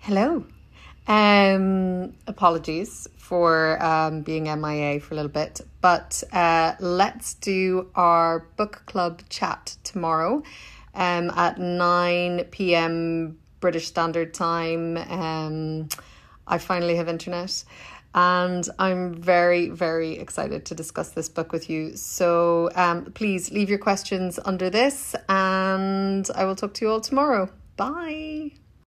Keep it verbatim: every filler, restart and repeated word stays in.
Hello. Um, apologies for um, being M I A for a little bit, but uh, let's do our book club chat tomorrow um, at nine p.m. British Standard Time. Um, I finally have internet and I'm very, very excited to discuss this book with you. So um, please leave your questions under this and I will talk to you all tomorrow. Bye.